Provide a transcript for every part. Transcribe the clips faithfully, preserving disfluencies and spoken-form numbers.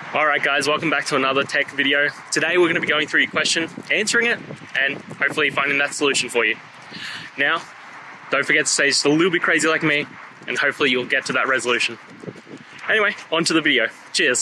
Alright guys, welcome back to another tech video. Today we're going to be going through your question, answering it, and hopefully finding that solution for you. Now, don't forget to stay just a little bit crazy like me, and hopefully you'll get to that resolution. Anyway, on to the video. Cheers!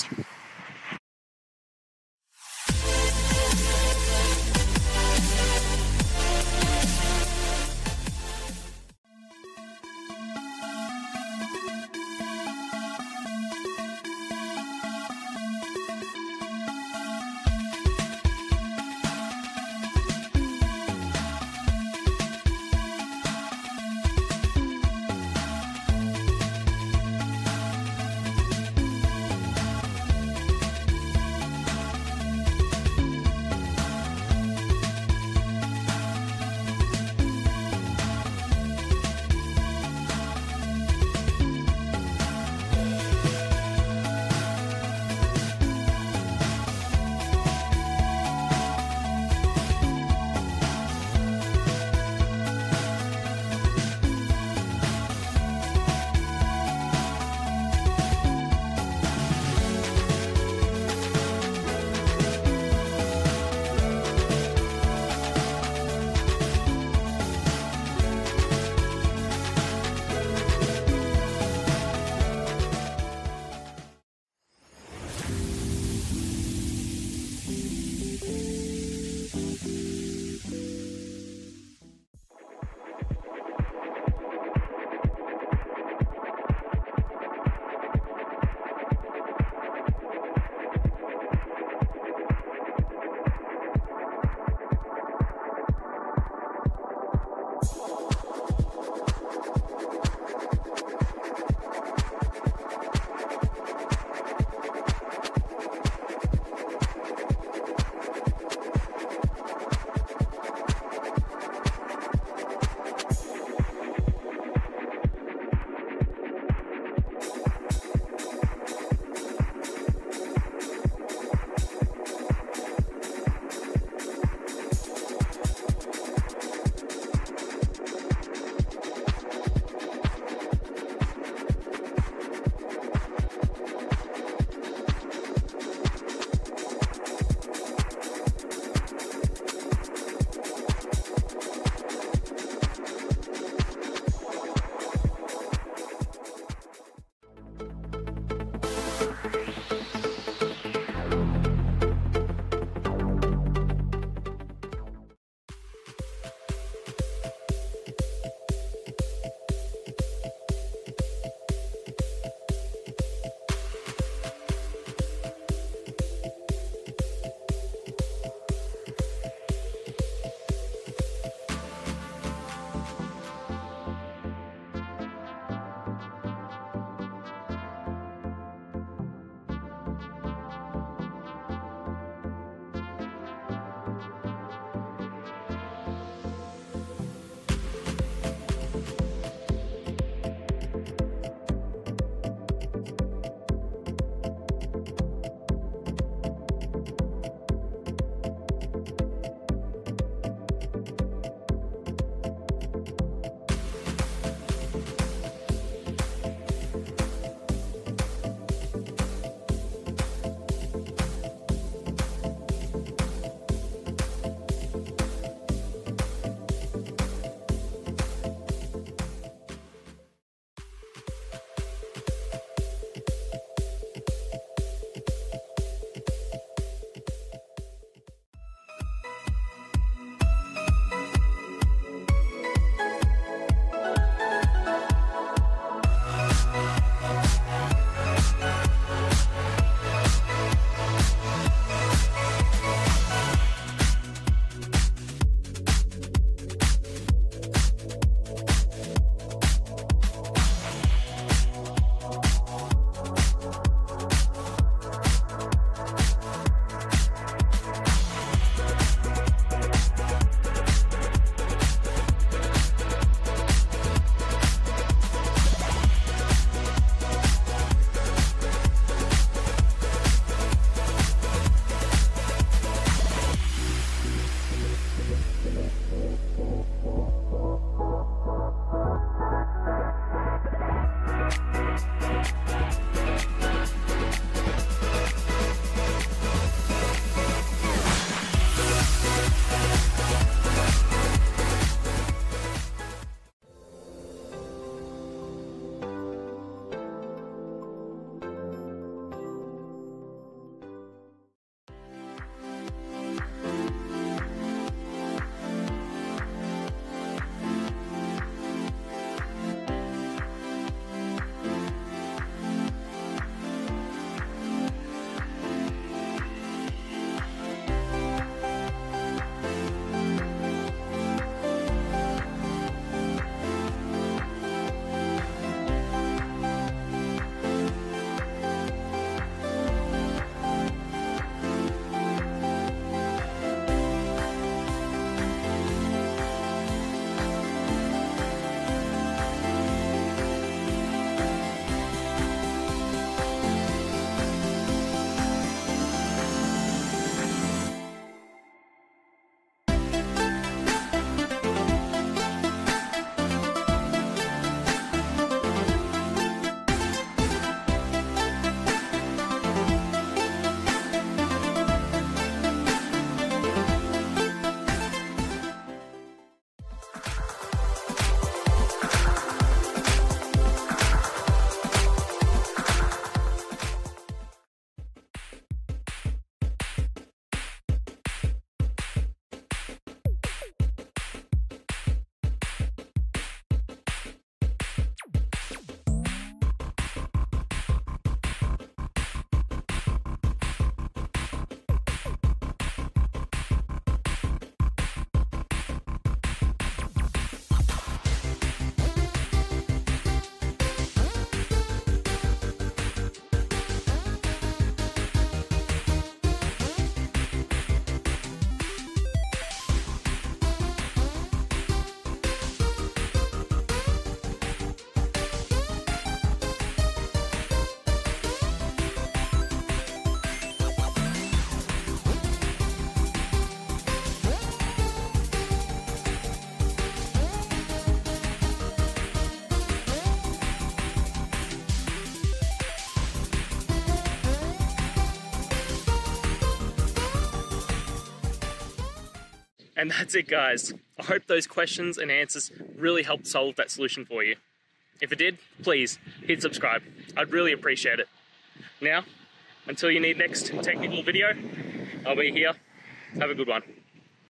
And that's it, guys. I hope those questions and answers really helped solve that solution for you. If it did, please hit subscribe. I'd really appreciate it. Now, until you need next technical video, I'll be here. Have a good one.